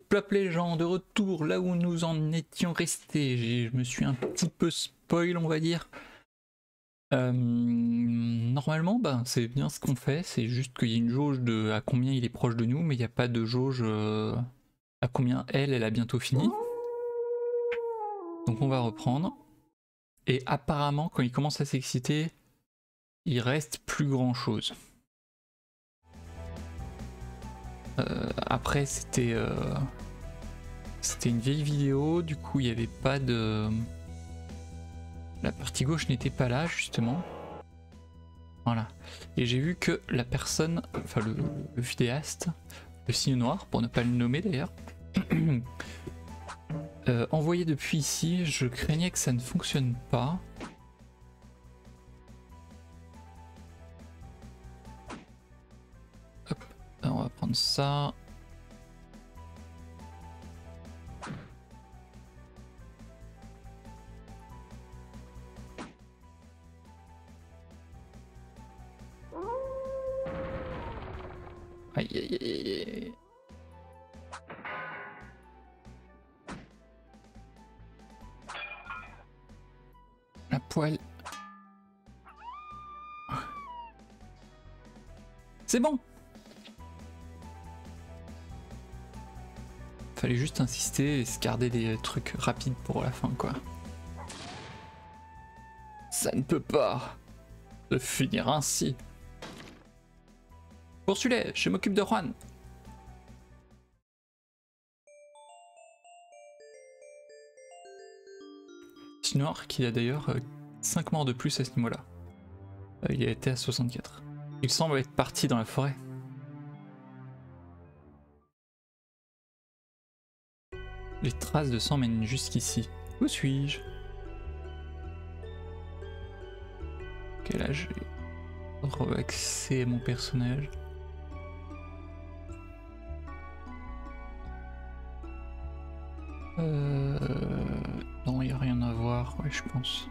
plop les gens, de retour là où nous en étions restés. Je me suis un petit peu spoil, on va dire. Normalement, bah, c'est bien ce qu'on fait, c'est juste qu'il y a une jauge de à combien il est proche de nous, mais il n'y a pas de jauge à combien elle a bientôt fini. Donc on va reprendre. Et apparemment, quand il commence à s'exciter, il reste plus grand chose. Après, c'était une vieille vidéo, du coup, il n'y avait pas de... La partie gauche n'était pas là, justement. Voilà. Et j'ai vu que la personne, enfin le vidéaste, le signe noir, pour ne pas le nommer d'ailleurs, envoyé depuis ici, je craignais que ça ne fonctionne pas. Hop, alors on va prendre ça. Aïe aïe aïe aïe. La poêle. C'est bon. Fallait juste insister et se garder des trucs rapides pour la fin, quoi. Ça ne peut pas se finir ainsi. Poursuis-les, je m'occupe de Juan. Noir qui a d'ailleurs 5 morts de plus à ce niveau-là. Il a été à 64. Il semble être parti dans la forêt. Les traces de sang mènent jusqu'ici. Où suis-je? Ok, là je vais relaxer mon personnage. Non, il n'y a rien à voir, ouais, je pense.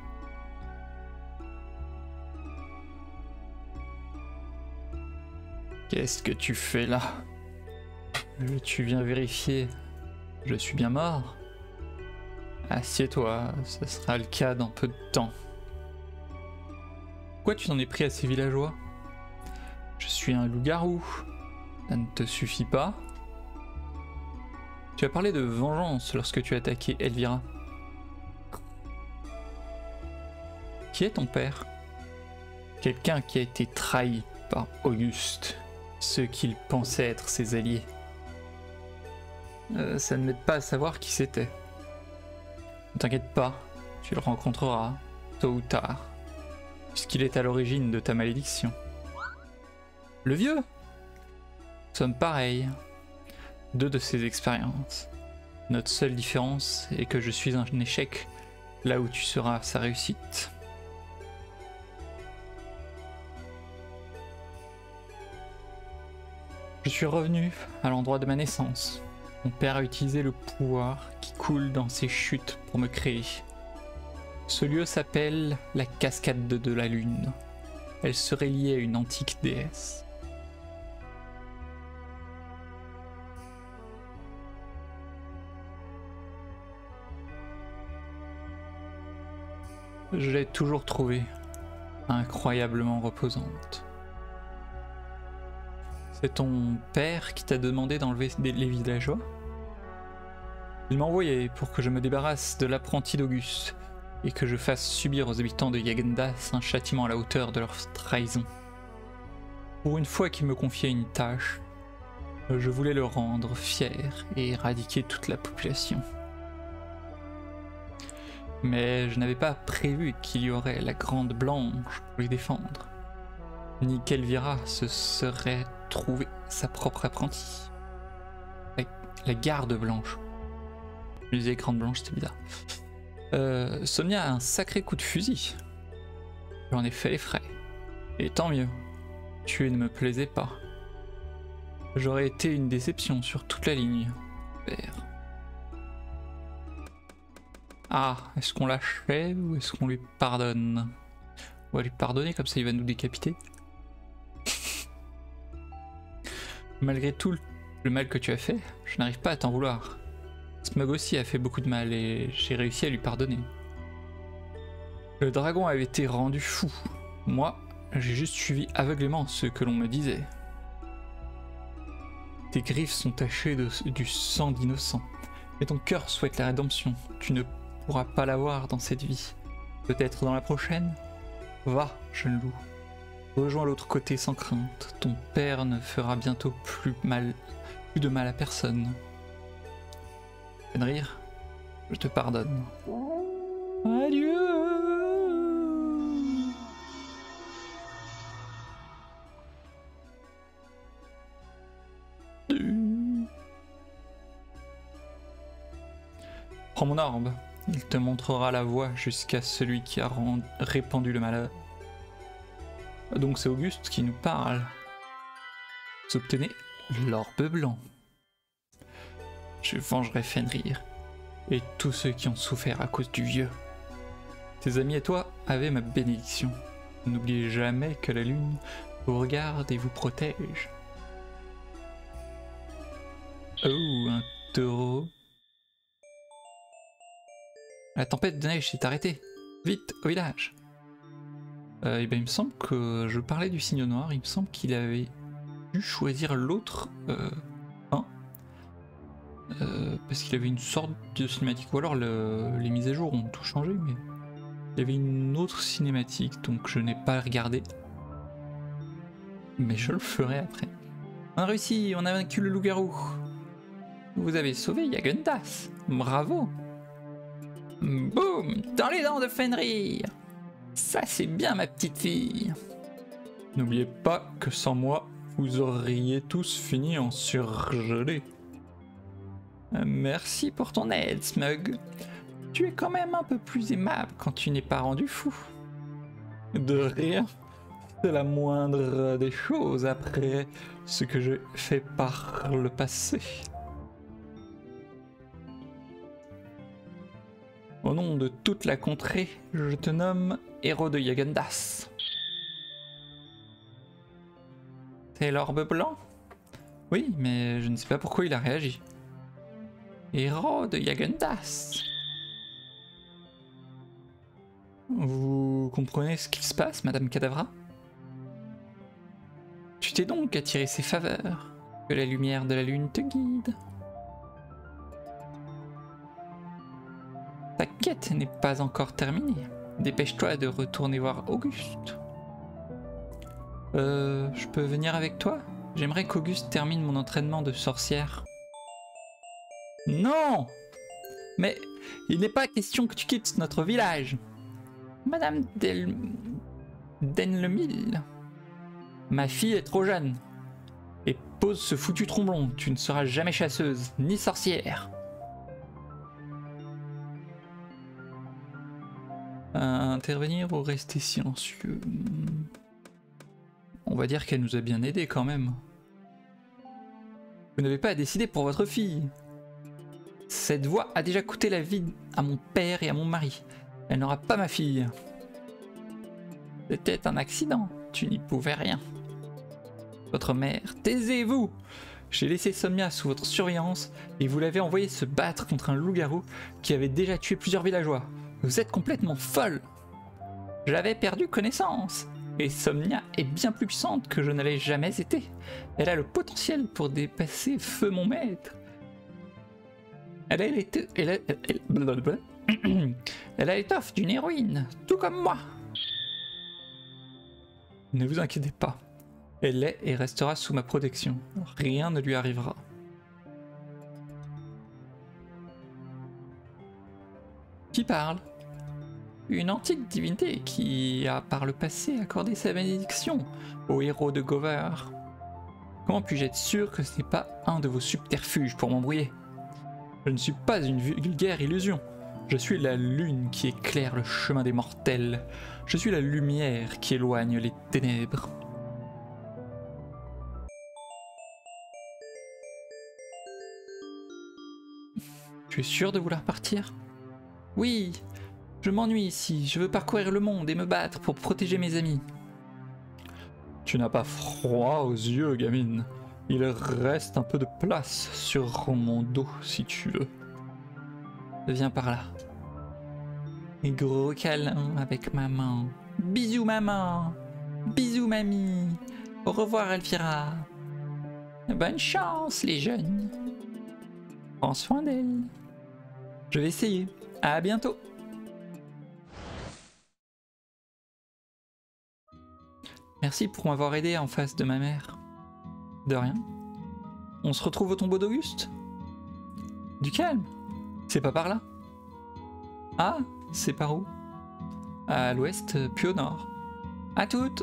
Qu'est-ce que tu fais là? Tu viens vérifier. Je suis bien mort? Assieds-toi, ce sera le cas dans peu de temps. Pourquoi tu t'en es pris à ces villageois? Je suis un loup-garou. Ça ne te suffit pas? Tu as parlé de vengeance lorsque tu as attaqué Elvira. Qui est ton père? Quelqu'un qui a été trahi par Auguste, ceux qu'il pensait être ses alliés. Ça ne m'aide pas à savoir qui c'était. Ne t'inquiète pas, tu le rencontreras, tôt ou tard, puisqu'il est à l'origine de ta malédiction. Le vieux? Nous sommes pareils. Deux de ses expériences. Notre seule différence est que je suis un échec, là où tu seras sa réussite. Je suis revenu à l'endroit de ma naissance. Mon père a utilisé le pouvoir qui coule dans ses chutes pour me créer. Ce lieu s'appelle la cascade de la lune. Elle serait liée à une antique déesse. Je l'ai toujours trouvée incroyablement reposante. C'est ton père qui t'a demandé d'enlever les villageois? Il m'a envoyé pour que je me débarrasse de l'apprenti d'Auguste et que je fasse subir aux habitants de Yagendas un châtiment à la hauteur de leur trahison. Pour une fois qu'il me confiait une tâche, je voulais le rendre fier et éradiquer toute la population. Mais je n'avais pas prévu qu'il y aurait la Grande Blanche pour les défendre, ni qu'Elvira se serait trouvé sa propre apprentie. La Garde Blanche. Je disais Grande Blanche, c'était bizarre. Sonia a un sacré coup de fusil. J'en ai fait les frais. Et tant mieux. Tuer ne me plaisait pas. J'aurais été une déception sur toute la ligne. Père. Ah, est-ce qu'on l'achève ou est-ce qu'on lui pardonne? On va lui pardonner, comme ça il va nous décapiter. Malgré tout Le mal que tu as fait, je n'arrive pas à t'en vouloir. Smug aussi a fait beaucoup de mal et j'ai réussi à lui pardonner. Le dragon avait été rendu fou. Moi, j'ai juste suivi aveuglément ce que l'on me disait. Tes griffes sont tachées du sang d'innocents. Mais ton cœur souhaite la rédemption. Tu ne pourras pas l'avoir dans cette vie. Peut-être dans la prochaine? Va, jeune loup. Rejoins l'autre côté sans crainte. Ton père ne fera bientôt plus de mal à personne. Fenrir, je te pardonne. Adieu. Prends mon orbe, il te montrera la voie jusqu'à celui qui a répandu le malheur. Donc c'est Auguste qui nous parle. Vous obtenez l'orbe blanc. Je vengerai Fenrir et tous ceux qui ont souffert à cause du vieux. Tes amis et toi avez ma bénédiction. N'oubliez jamais que la lune vous regarde et vous protège. Oh, un taureau. La tempête de neige s'est arrêtée. Vite, au village. Et ben, il me semble que je parlais du signe noir. Il me semble qu'il avait dû choisir l'autre parce qu'il avait une sorte de cinématique. Ou alors les mises à jour ont tout changé, mais il y avait une autre cinématique, donc je n'ai pas regardé. Mais je le ferai après. On a réussi, on a vaincu le loup-garou. Vous avez sauvé Yagundas. Bravo. Boum! Dans les dents de Fenrir! Ça c'est bien ma petite fille! N'oubliez pas que sans moi, vous auriez tous fini en surgelé. Merci pour ton aide, Smug. Tu es quand même un peu plus aimable quand tu n'es pas rendu fou. De rien. C'est la moindre des choses après ce que j'ai fait par le passé. Au nom de toute la contrée, je te nomme héros de Yagundas. C'est l'orbe blanc? Oui, mais je ne sais pas pourquoi il a réagi. Héros de Yagundas. Vous comprenez ce qu'il se passe, Madame Kadavra? Tu t'es donc attiré ses faveurs. Que la lumière de la lune te guide. Ta quête n'est pas encore terminée. Dépêche-toi de retourner voir Auguste. Je peux venir avec toi? J'aimerais qu'Auguste termine mon entraînement de sorcière. Non! Mais il n'est pas question que tu quittes notre village. Madame Denlemil, ma fille est trop jeune. Et pose ce foutu tromblon, tu ne seras jamais chasseuse, ni sorcière. Intervenir ou rester silencieux? On va dire qu'elle nous a bien aidés quand même. Vous n'avez pas à décider pour votre fille. Cette voix a déjà coûté la vie à mon père et à mon mari. Elle n'aura pas ma fille. C'était un accident, tu n'y pouvais rien. Votre mère, taisez-vous! J'ai laissé Somnia sous votre surveillance et vous l'avez envoyée se battre contre un loup-garou qui avait déjà tué plusieurs villageois. Vous êtes complètement folle! J'avais perdu connaissance, et Somnia est bien plus puissante que je ne l'ai jamais été. Elle a le potentiel pour dépasser feu mon maître. Elle a l'étoffe d'une héroïne, tout comme moi. Ne vous inquiétez pas, elle est et restera sous ma protection. Rien ne lui arrivera. Qui parle? Une antique divinité qui a par le passé accordé sa bénédiction au héros de Gover. Comment puis-je être sûr que ce n'est pas un de vos subterfuges pour m'embrouiller? Je ne suis pas une vulgaire illusion. Je suis la lune qui éclaire le chemin des mortels. Je suis la lumière qui éloigne les ténèbres. Tu es sûr de vouloir partir? Oui, je m'ennuie ici. Je veux parcourir le monde et me battre pour protéger mes amis. Tu n'as pas froid aux yeux, gamine. Il reste un peu de place sur mon dos si tu veux. Viens par là. Et gros câlin avec maman. Bisous maman. Bisous mamie. Au revoir Elvira. Bonne chance les jeunes. Prends soin d'elle. Je vais essayer. À bientôt. Merci pour m'avoir aidé en face de ma mère. De rien. On se retrouve au tombeau d'Auguste? Du calme. C'est pas par là. Ah, c'est par où? À l'ouest, puis au nord. À toutes.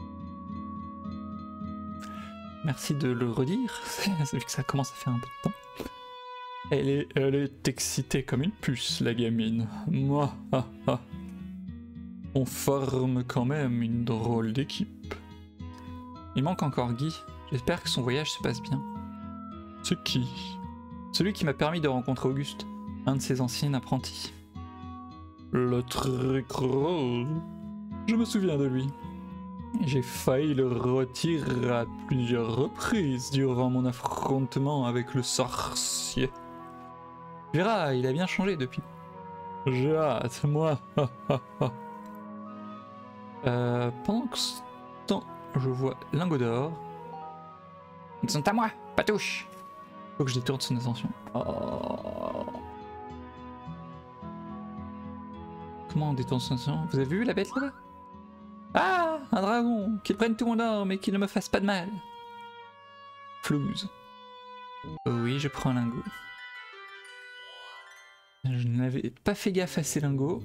Merci de le redire, vu que ça commence à faire un peu de temps. Elle est excitée comme une puce, la gamine. Moi, ah, ah. On forme quand même une drôle d'équipe. Il manque encore Guy. J'espère que son voyage se passe bien. C'est qui? Celui qui m'a permis de rencontrer Auguste, un de ses anciens apprentis. Le truc rose. Je me souviens de lui. J'ai failli le retirer à plusieurs reprises durant mon affrontement avec le sorcier. Tu verras, il a bien changé depuis. J'ai hâte, moi. Pendant que ce temps, je vois Lingot d'or. Ils sont à moi, Patouche. Faut que je détourne son attention. Oh. Comment on détourne son attention? Vous avez vu la bête là-bas? Ah, un dragon! Qu'il prenne tout mon or, mais qu'il ne me fasse pas de mal. Flouze. Oui, je prends un lingot. Je n'avais pas fait gaffe à ces lingots.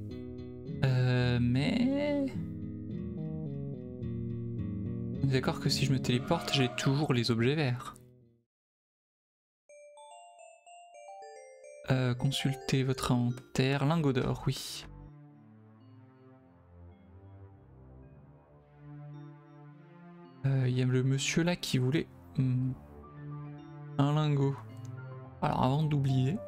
Mais... On est d'accord que si je me téléporte, j'ai toujours les objets verts. Consultez votre inventaire. Lingot d'or, oui. Il y a le monsieur là qui voulait un lingot. Alors avant d'oublier...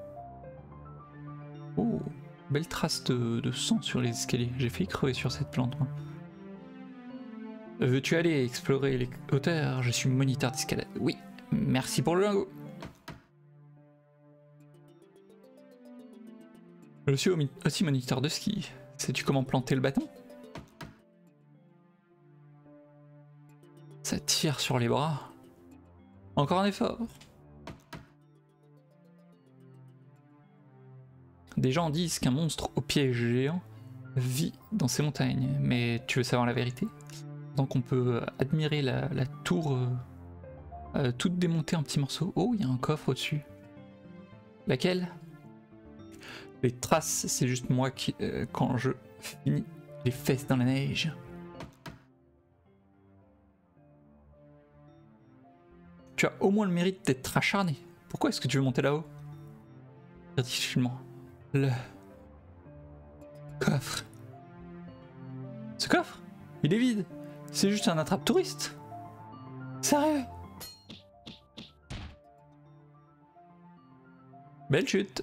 Oh, belle trace de sang sur les escaliers. J'ai failli crever sur cette plante. Moi. Veux-tu aller explorer les hauteurs? Je suis moniteur d'escalade. Oui, merci pour le lingot. Je suis aussi moniteur de ski. Sais-tu comment planter le bâton? Ça tire sur les bras. Encore un effort. Des gens disent qu'un monstre au pied géant vit dans ces montagnes, mais tu veux savoir la vérité? Donc on peut admirer la tour toute démontée en petits morceaux. Oh, il y a un coffre au-dessus. Laquelle? Les traces, c'est juste moi qui, quand je finis les fesses dans la neige. Tu as au moins le mérite d'être acharné. Pourquoi est-ce que tu veux monter là-haut? Difficilement. Le coffre. Ce coffre? Il est vide. C'est juste un attrape-touriste. Sérieux? Belle chute.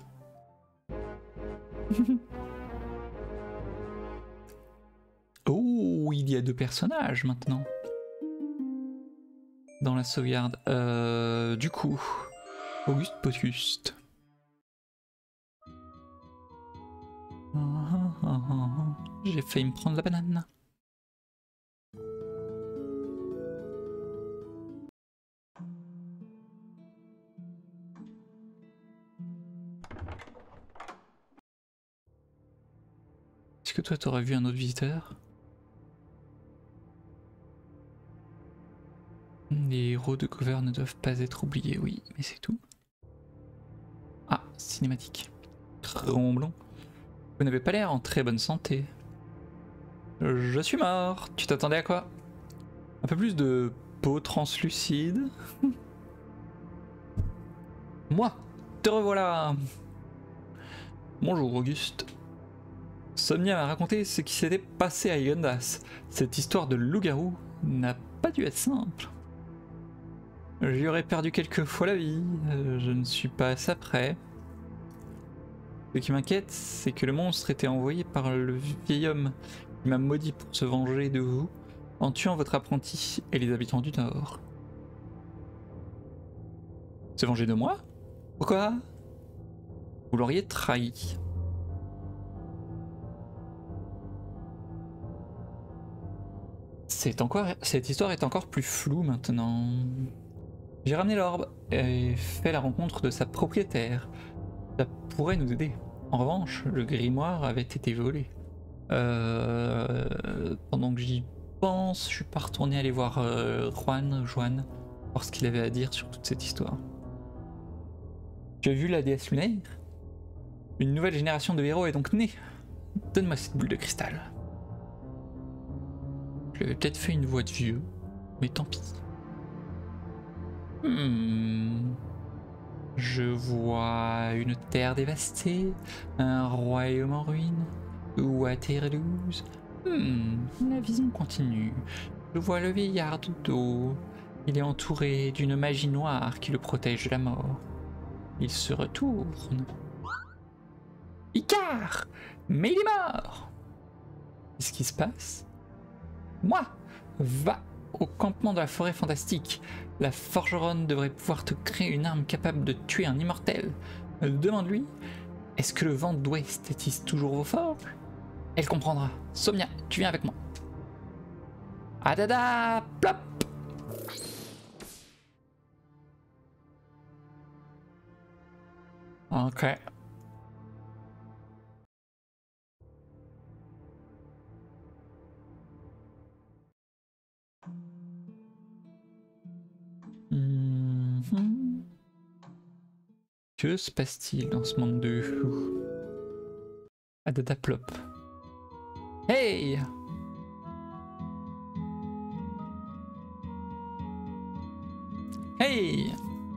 Oh, il y a 2 personnages maintenant. Dans la sauvegarde. Du coup, Auguste Potuste. J'ai failli me prendre la banane. Est-ce que toi t'aurais vu un autre visiteur? Les héros de cover ne doivent pas être oubliés, oui, mais c'est tout. Ah, cinématique. Tromblon. Vous n'avez pas l'air en très bonne santé. Je suis mort. Tu t'attendais à quoi? Un peu plus de peau translucide. Moi, te revoilà. Bonjour Auguste. Somnia m'a raconté ce qui s'était passé à Yondas. Cette histoire de loup-garou n'a pas dû être simple. J'y aurais perdu quelques fois la vie. Je ne suis pas assez prêt. Ce qui m'inquiète, c'est que le monstre était envoyé par le vieil homme qui m'a maudit pour se venger de vous en tuant votre apprenti et les habitants du Nord. Se venger de moi? Pourquoi? Vous l'auriez trahi. Cette histoire est encore plus floue maintenant. J'ai ramené l'orbe et fait la rencontre de sa propriétaire. Ça pourrait nous aider. En revanche, le grimoire avait été volé. Pendant que j'y pense, je suis pas retourné aller voir Juan, voir ce qu'il avait à dire sur toute cette histoire. Tu as vu la déesse lunaire? Une nouvelle génération de héros est donc née. Donne-moi cette boule de cristal. Je lui avais peut-être fait une voix de vieux, mais tant pis. Je vois une terre dévastée, un royaume en ruine, Waterloo. La vision continue. Je vois le vieillard de dos. Il est entouré d'une magie noire qui le protège de la mort. Il se retourne. Icar! Mais il est mort! Qu'est-ce qui se passe? Moi! Va au campement de la forêt fantastique. La forgeronne devrait pouvoir te créer une arme capable de tuer un immortel. Demande-lui, est-ce que le vent d'ouest attise toujours vos forges? Elle comprendra. Somnia, tu viens avec moi. Adada, plop! Ok. Que se passe-t-il dans ce monde de fou? Adada plop. Hey! Hey!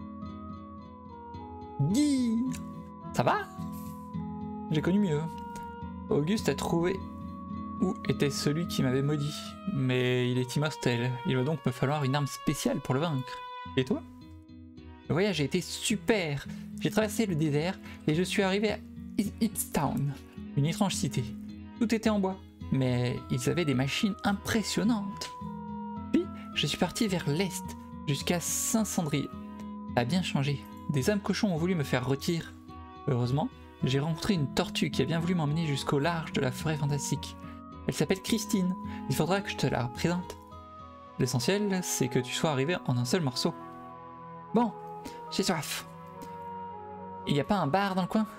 Guy! Ça va? J'ai connu mieux. Auguste a trouvé où était celui qui m'avait maudit, mais il est immortel. Il va donc me falloir une arme spéciale pour le vaincre. Et toi? Le voyage a été super. J'ai traversé le désert et je suis arrivé à Town, une étrange cité. Tout était en bois, mais ils avaient des machines impressionnantes. Puis, je suis parti vers l'est, jusqu'à Saint-Cendrier. Ça a bien changé. Des âmes cochons ont voulu me faire rôtir. Heureusement, j'ai rencontré une tortue qui a bien voulu m'emmener jusqu'au large de la forêt fantastique. Elle s'appelle Christine. Il faudra que je te la présente. L'essentiel, c'est que tu sois arrivé en un seul morceau. Bon, j'ai soif. Il n'y a pas un bar dans le coin?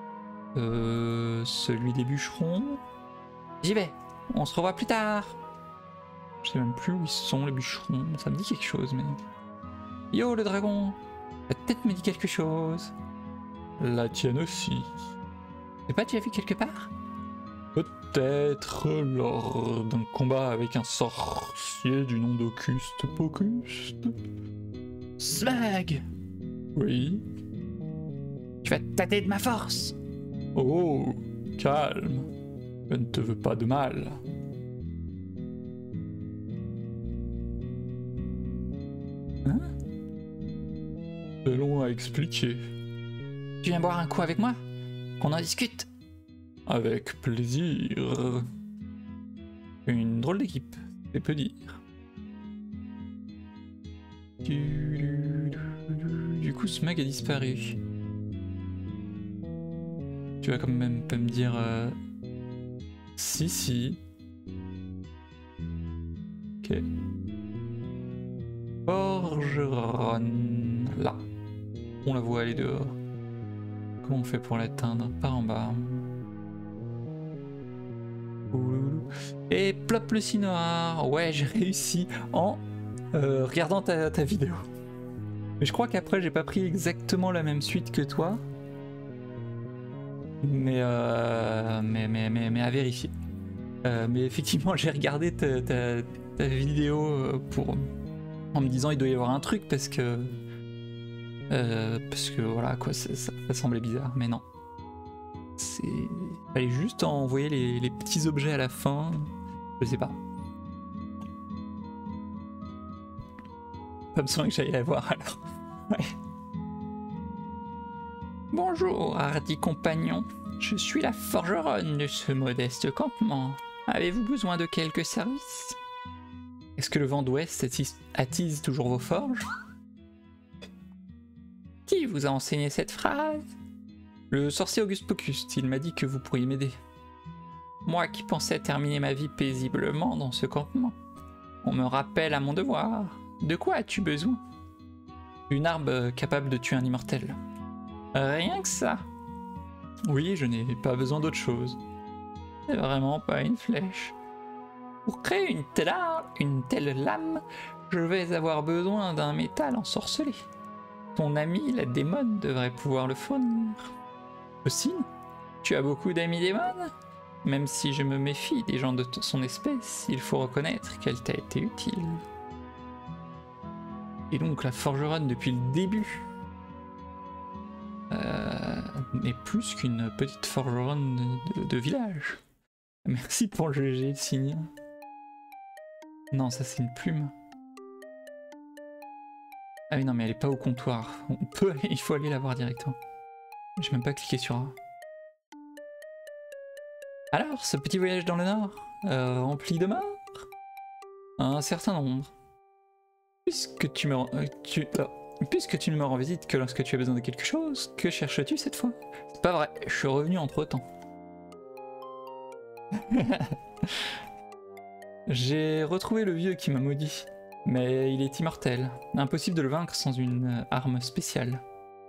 Celui des bûcherons? J'y vais, on se revoit plus tard. Je sais même plus où ils sont les bûcherons, ça me dit quelque chose mais... Yo le dragon, la tête me dit quelque chose. La tienne aussi. T'as pas déjà vu quelque part? Peut-être lors d'un combat avec un sorcier du nom d'Auguste Pocus. Smug! Oui? Tu vas te tâter de ma force! Oh, calme. Je ne te veux pas de mal. Hein? C'est long à expliquer. Tu viens boire un coup avec moi? Qu'on en discute? Avec plaisir. Une drôle d'équipe, c'est peu dire. Du coup, ce mec a disparu. Tu vas quand même pas me dire... Si. Ok. Forgeronne. Là. On la voit aller dehors. Comment on fait pour l'atteindre? Par en bas. Et plop le cinoir. Ouais, j'ai réussi en regardant ta vidéo. Mais je crois qu'après j'ai pas pris exactement la même suite que toi. Mais à vérifier. Mais effectivement j'ai regardé ta vidéo en me disant il doit y avoir un truc parce que voilà quoi, ça semblait bizarre, mais non. Fallait juste envoyer les petits objets à la fin, je sais pas. Pas besoin que j'aille la voir alors. Ouais. Bonjour, hardi compagnon. Je suis la forgeronne de ce modeste campement. Avez-vous besoin de quelques services? Est-ce que le vent d'ouest attise toujours vos forges? vous a enseigné cette phrase? Le sorcier Auguste Pocus, il m'a dit que vous pourriez m'aider. Moi qui pensais terminer ma vie paisiblement dans ce campement. On me rappelle à mon devoir. De quoi as-tu besoin? Une arme capable de tuer un immortel. Rien que ça. Oui, je n'ai pas besoin d'autre chose. C'est vraiment pas une flèche. Pour créer une telle lame, je vais avoir besoin d'un métal ensorcelé. Ton ami, la démone, devrait pouvoir le fournir. Aussi, tu as beaucoup d'amis démones? Même si je me méfie des gens de son espèce, il faut reconnaître qu'elle t'a été utile. Et donc la forgeronne depuis le début n'est plus qu'une petite forgeronne de village. Merci pour le GG, le signe. Non, ça c'est une plume. Ah oui non mais elle est pas au comptoir. On peut aller, il faut aller la voir directement. J'ai même pas cliqué sur A. Alors, ce petit voyage dans le nord, rempli de morts? Un certain nombre. Puisque tu ne me rends visite que lorsque tu as besoin de quelque chose, que cherches-tu cette fois? C'est pas vrai, je suis revenu entre temps. J'ai retrouvé le vieux qui m'a maudit, mais il est immortel. Impossible de le vaincre sans une arme spéciale.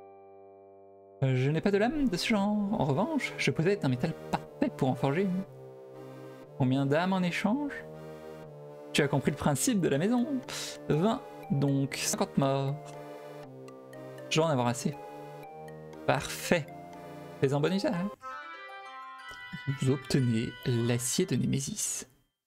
Je n'ai pas de lame de ce genre. En revanche, je possède un métal parfait pour en forger une. Combien d'âmes en échange? Tu as compris le principe de la maison. 20, donc 50 morts. Je vais en avoir assez. Parfait. Fais-en bon usage. Vous obtenez l'acier de Némésis.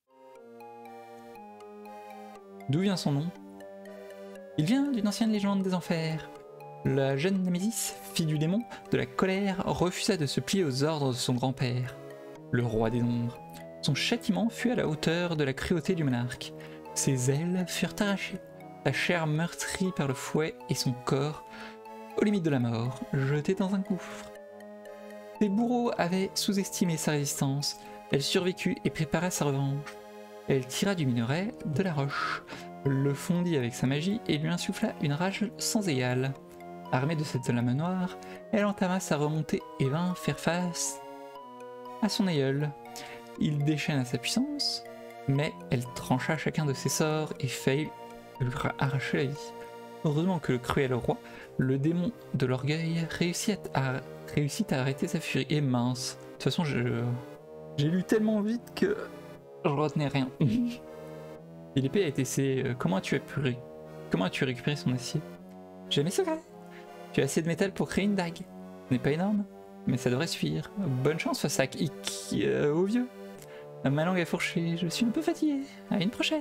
D'où vient son nom? Il vient d'une ancienne légende des enfers. La jeune Némésis, fille du démon de la colère, refusa de se plier aux ordres de son grand-père, le roi des ombres. Son châtiment fut à la hauteur de la cruauté du monarque. Ses ailes furent arrachées, sa chair meurtrie par le fouet et son corps, aux limites de la mort, jeté dans un gouffre. Ses bourreaux avaient sous-estimé sa résistance. Elle survécut et prépara sa revanche. Elle tira du minerai de la roche, le fondit avec sa magie et lui insuffla une rage sans égale. Armée de cette lame noire, elle entama sa remontée et vint faire face à son aïeul. Il déchaîna sa puissance, mais elle trancha chacun de ses sorts et faillit lui arracher la vie. Heureusement que le cruel roi, le démon de l'orgueil, réussit à arrêter sa furie. Et mince, de toute façon j'ai lu tellement vite que je retenais rien. Et l'épée a été essayée. Comment as-tu récupéré son acier? J'ai mes secrets. Tu as assez de métal pour créer une dague. Ce n'est pas énorme, mais ça devrait suffire. Bonne chance face à au vieux. Ma langue est fourchée, je suis un peu fatigué. À une prochaine.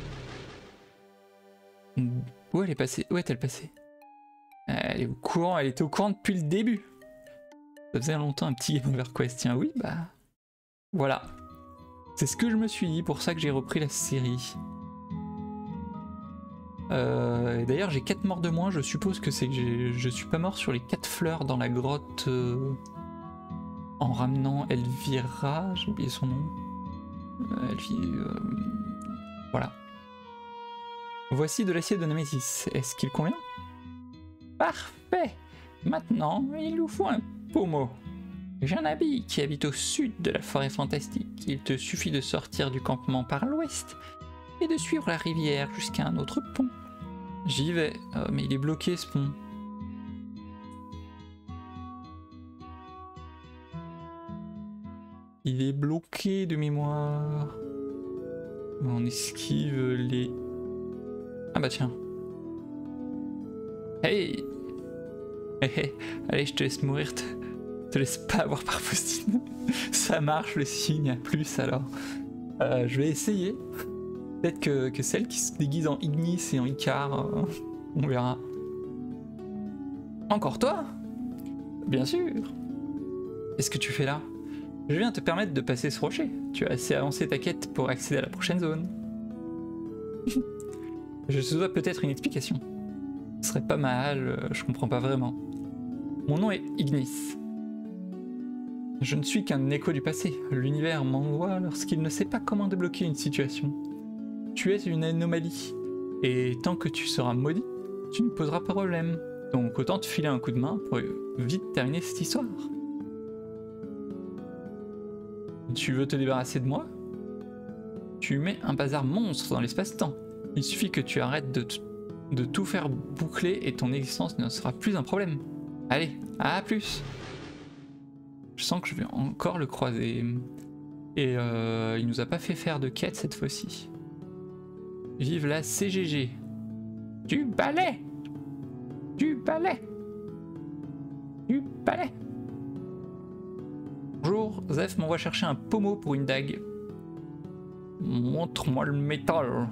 Où elle est passée? Où est-elle passée? Elle est au courant, elle était au courant depuis le début. Ça faisait longtemps un petit Game Over Quest. Tiens, oui, bah... Voilà. C'est ce que je me suis dit, pour ça que j'ai repris la série. D'ailleurs j'ai 4 morts de moins, je suppose que c'est que je suis pas mort sur les 4 fleurs dans la grotte en ramenant Elvira, j'ai oublié son nom. Voilà. Voici de l'acier de Némésis, est-ce qu'il convient? Parfait. Maintenant, il nous faut un pommeau. J'ai un habit qui habite au sud de la forêt fantastique. Il te suffit de sortir du campement par l'ouest et de suivre la rivière jusqu'à un autre pont. J'y vais. Oh, mais il est bloqué ce pont. Il est bloqué de mémoire. On esquive les... Ah bah tiens. Hey, hey, hey. Allez, je te laisse mourir. Te laisse pas avoir par Faustine. Ça marche le signe à plus alors. Je vais essayer. Peut-être que celle qui se déguise en Ignis et en Icar, on verra. Encore toi? Bien sûr. Qu'est-ce que tu fais là? Je viens te permettre de passer ce rocher. Tu as assez avancé ta quête pour accéder à la prochaine zone. Je te dois peut-être une explication. Ce serait pas mal, je comprends pas vraiment. Mon nom est Ignis. Je ne suis qu'un écho du passé. L'univers m'envoie lorsqu'il ne sait pas comment débloquer une situation. Tu es une anomalie, et tant que tu seras maudit, tu ne poseras pas problème. Donc autant te filer un coup de main pour vite terminer cette histoire. Tu veux te débarrasser de moi? Tu mets un bazar monstre dans l'espace-temps. Il suffit que tu arrêtes de tout faire boucler et ton existence ne sera plus un problème. Allez, à plus. Je sens que je vais encore le croiser. Et il nous a pas fait faire de quête cette fois-ci. Vive la CGG. Du balai. Du balai. Du balai. Bonjour, Zef m'envoie chercher un pommeau pour une dague. Montre-moi le métal.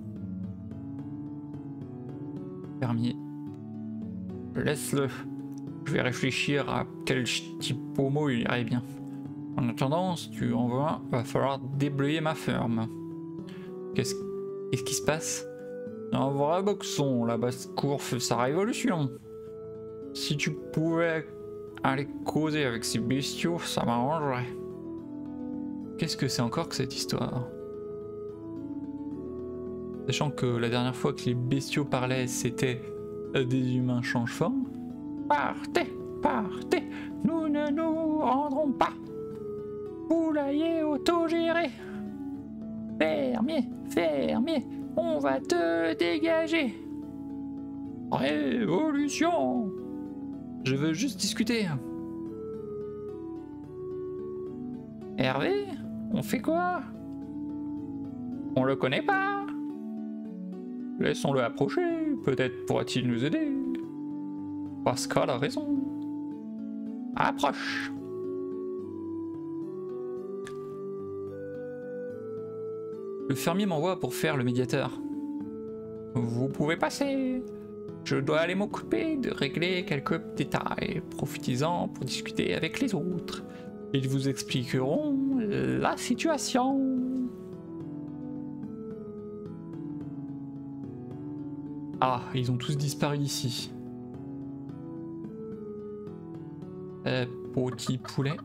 Fermier. Laisse-le. Je vais réfléchir à quel type pommeau il irait bien. En attendant, si tu en veux un, va falloir déblayer ma ferme. Qu'est-ce qui se passe? Un vrai boxon, la basse-cour fait sa révolution. Si tu pouvais aller causer avec ces bestiaux, ça m'arrangerait. Qu'est-ce que c'est encore que cette histoire? Sachant que la dernière fois que les bestiaux parlaient, c'était des humains change-forme. Partez, partez, nous ne nous rendrons pas. Poulailler autogéré. Fermier, fermier, on va te dégager. Révolution. Je veux juste discuter. Hervé, on fait quoi? On le connaît pas. Laissons-le approcher, peut-être pourra-t-il nous aider. Pascal a raison. Approche. Le fermier m'envoie pour faire le médiateur. Vous pouvez passer. Je dois aller m'occuper de régler quelques détails. Profitez-en pour discuter avec les autres. Ils vous expliqueront la situation. Ah, ils ont tous disparu d'ici. Petit poulet.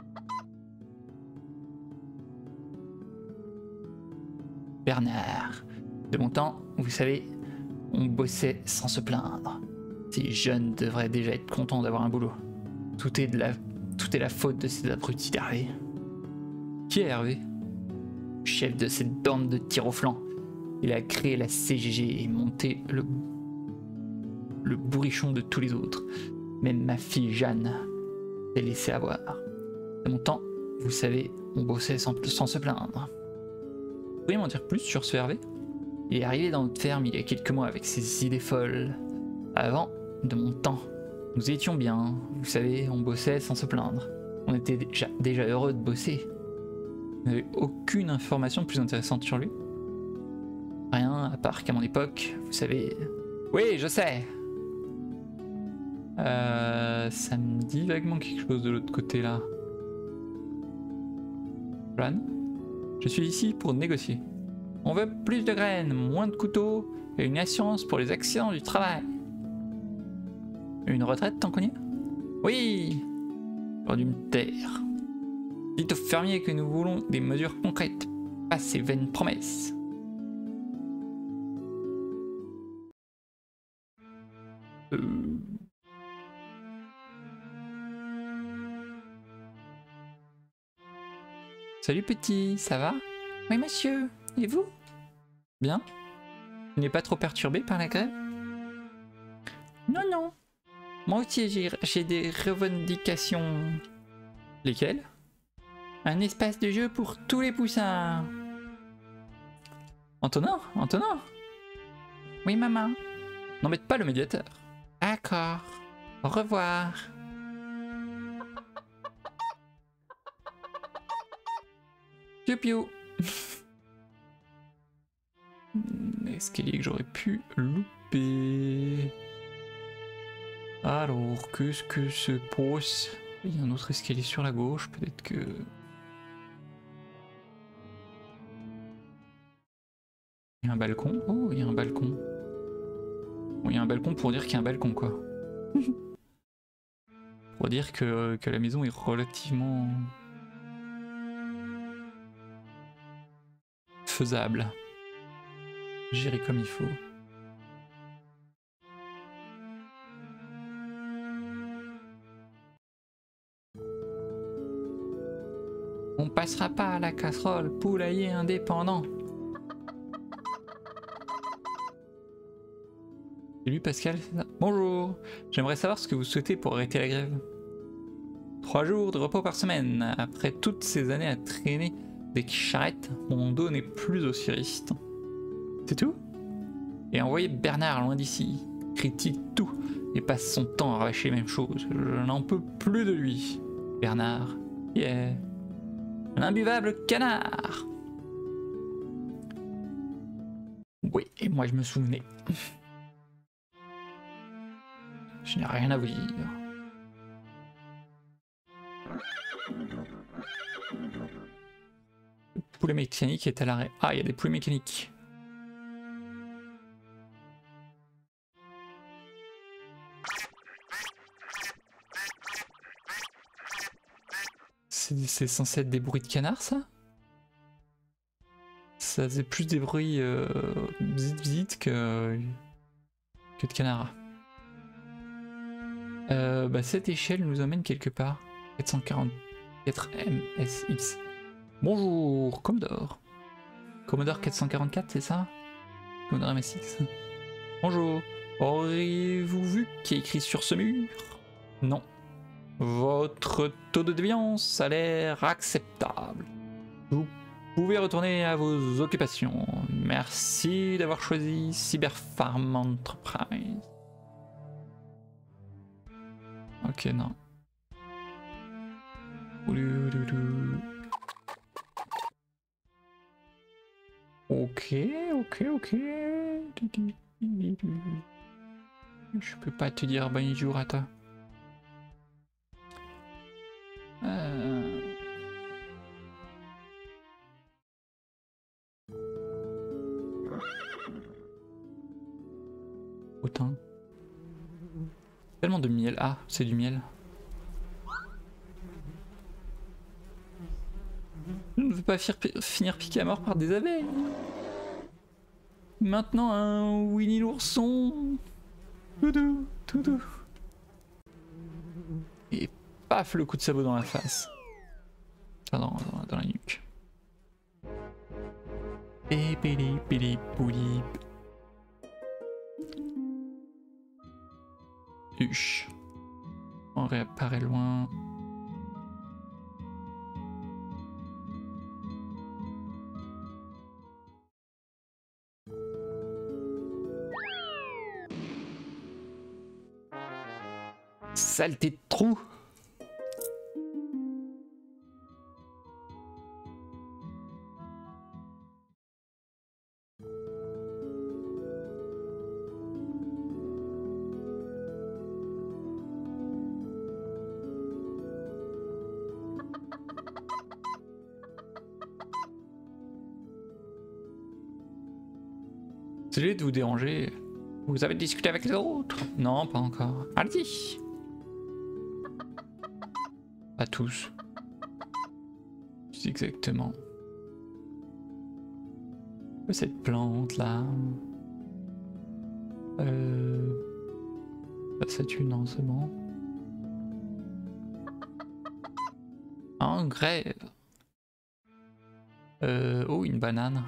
Bernard. De mon temps, vous savez, on bossait sans se plaindre. Ces jeunes devraient déjà être contents d'avoir un boulot. Tout est la faute de ces abrutis d'Hervé. Qui est Hervé? Chef de cette bande de tir au flanc. Il a créé la CGG et monté le bourrichon de tous les autres. Même ma fille Jeanne s'est laissée avoir. De mon temps, vous savez, on bossait sans se plaindre. Vous pourriez m'en dire plus sur ce Hervé? Il est arrivé dans notre ferme il y a quelques mois avec ses idées folles. Avant, de mon temps, nous étions bien. Vous savez, on bossait sans se plaindre. On était déjà heureux de bosser. Vous n'avez aucune information plus intéressante sur lui? Rien, à part qu'à mon époque, vous savez... Oui, je sais. Ça me dit vaguement quelque chose de l'autre côté là. Plan. Je suis ici pour négocier. On veut plus de graines, moins de couteaux et une assurance pour les accidents du travail. Une retraite tant qu'on y est? Oui. J'aurais dû me taire. Dites aux fermiers que nous voulons des mesures concrètes, pas ces vaines promesses. Salut petit, ça va? Oui monsieur, et vous? Bien? Tu n'es pas trop perturbé par la grève? Non, non. Moi aussi j'ai des revendications. Lesquelles? Un espace de jeu pour tous les poussins. Antonin? Antonin? Oui maman. N'embête pas le médiateur. D'accord. Au revoir. Piou piou. Escalier que j'aurais pu louper. Alors, qu'est-ce que se passe? Il y a un autre escalier sur la gauche, peut-être que... Il y a un balcon? Oh, il y a un balcon. Bon, il y a un balcon pour dire qu'il y a un balcon, quoi. Pour dire que la maison est relativement... faisable. Géré comme il faut. On passera pas à la casserole, poulailler indépendant. Salut Pascal, c'est ça? Bonjour, j'aimerais savoir ce que vous souhaitez pour arrêter la grève. 3 jours de repos par semaine. Après toutes ces années à traîner des charrettes, mon dos n'est plus aussi résistant. C'est tout? Et envoyer Bernard loin d'ici, critique tout et passe son temps à rabâcher les mêmes choses. Je n'en peux plus de lui. Bernard, yeah. L'imbuvable canard. Oui, et moi je me souvenais. Je n'ai rien à vous dire. Le poulet mécanique est à l'arrêt. Ah, il y a des poulets mécaniques. C'est censé être des bruits de canard, ça? Ça faisait plus des bruits bzit que de canard. Bah cette échelle nous emmène quelque part. 444 MSX. Bonjour, Commodore. Commodore 444, c'est ça? Commodore MSX. Bonjour. Auriez-vous vu qui est écrit sur ce mur? Non. Votre taux de déviance a l'air acceptable. Vous pouvez retourner à vos occupations. Merci d'avoir choisi Cyberfarm Enterprise. Ok, non. Ok. Je peux pas te dire bonjour à toi. Autant. Tellement de miel. Ah, c'est du miel. Je ne veux pas finir piqué à mort par des abeilles. Maintenant un Winnie l'ourson. Tout doux, tout doux. Et paf, le coup de sabot dans la face. Enfin, dans la nuque. Huche. On réapparaît loin. Saleté de trou. Désolé de vous déranger. Vous avez discuté avec les autres? Non, pas encore. Allez-y. Pas tous. C'est exactement. Cette plante là. Ça tue, non, c'est bon. En grève. Oh, une banane.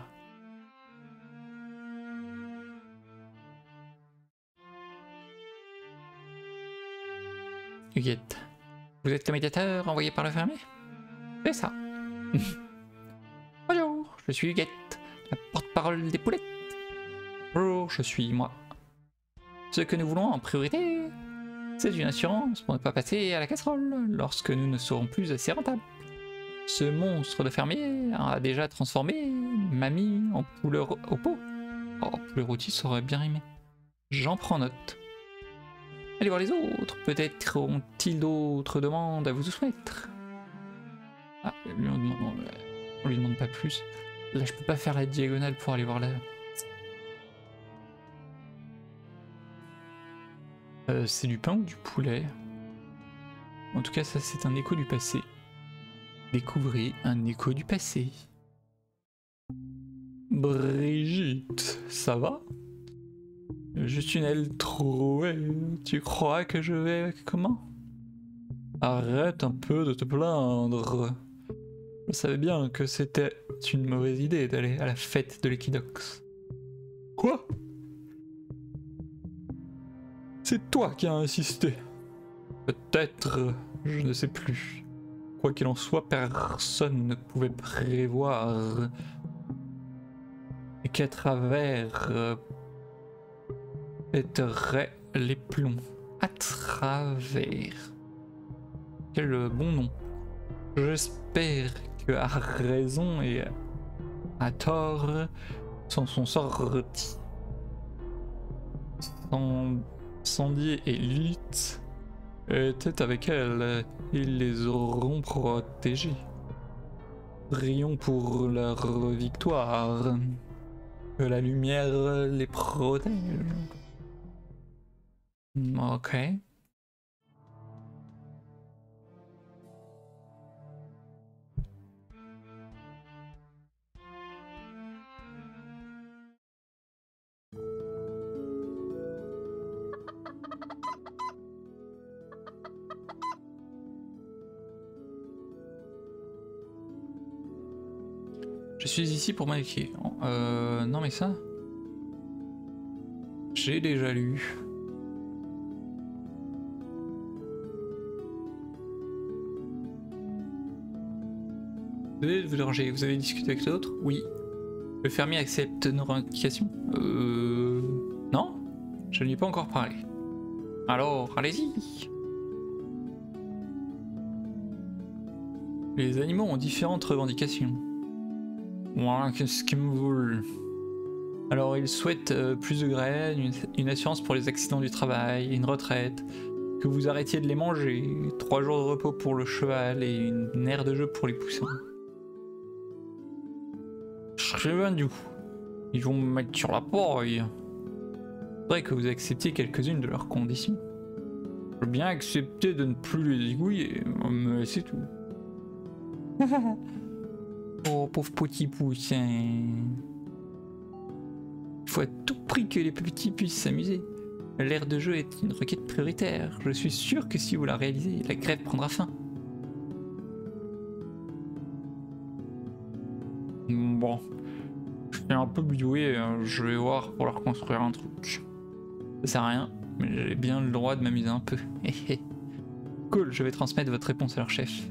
Huguette. Vous êtes le médiateur envoyé par le fermier? C'est ça. Bonjour, je suis Huguette, la porte-parole des poulettes. Bonjour, je suis moi. Ce que nous voulons en priorité, c'est une assurance pour ne pas passer à la casserole lorsque nous ne serons plus assez rentables. Ce monstre de fermier a déjà transformé mamie en poulet au pot. Oh, poulet rôti, ça aurait bien aimé. J'en prends note. Allez voir les autres, peut-être ont-ils d'autres demandes à vous soumettre. Ah, on lui demande pas plus. Là, je peux pas faire la diagonale pour aller voir là. C'est du pain ou du poulet? En tout cas, ça c'est un écho du passé. Découvrez un écho du passé. Brigitte, ça va? Juste une aile trouée. Tu crois que je vais comment? Arrête un peu de te plaindre. Je savais bien que c'était une mauvaise idée d'aller à la fête de l'équinoxe. Quoi? C'est toi qui as insisté. Peut-être, je ne sais plus. Quoi qu'il en soit, personne ne pouvait prévoir qu'à travers pèteraient les plombs. À travers. Quel bon nom. J'espère que à raison et à tort s'en sont sortis. Sandy et Lilith étaient avec elle, ils les auront protégés. Prions pour leur victoire. Que la lumière les protège. Ok. Je suis ici pour m'indiquer. Non mais ça... J'ai déjà lu. Vous avez discuté avec l'autre? Oui. Le fermier accepte nos revendications? Non? Je ne lui ai pas encore parlé. Alors, allez-y. Les animaux ont différentes revendications. Voilà, qu'est-ce qu'ils me veulent? Alors, ils souhaitent plus de graines, une assurance pour les accidents du travail, une retraite, que vous arrêtiez de les manger, 3 jours de repos pour le cheval et une aire de jeu pour les poussins. Je serais vendu. Ils vont me mettre sur la paille. Faudrait que vous acceptiez quelques-unes de leurs conditions. Je veux bien accepter de ne plus les égouiller, mais c'est tout. Oh, pauvre petit poussin. Il faut à tout prix que les petits puissent s'amuser. L'aire de jeu est une requête prioritaire. Je suis sûr que si vous la réalisez, la grève prendra fin. Bon, je suis un peu bidoué, je vais voir pour leur construire un truc. Ça sert à rien, mais j'ai bien le droit de m'amuser un peu. Cool, je vais transmettre votre réponse à leur chef.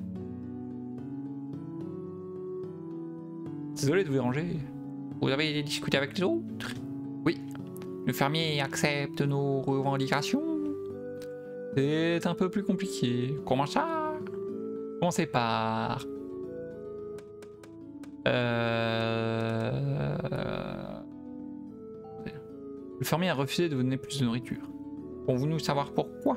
Désolé de vous déranger. Vous avez discuté avec les autres? Oui. Le fermier accepte nos revendications? C'est un peu plus compliqué. Comment ça? Commencez par... Le fermier a refusé de vous donner plus de nourriture. Pouvons-nous savoir pourquoi?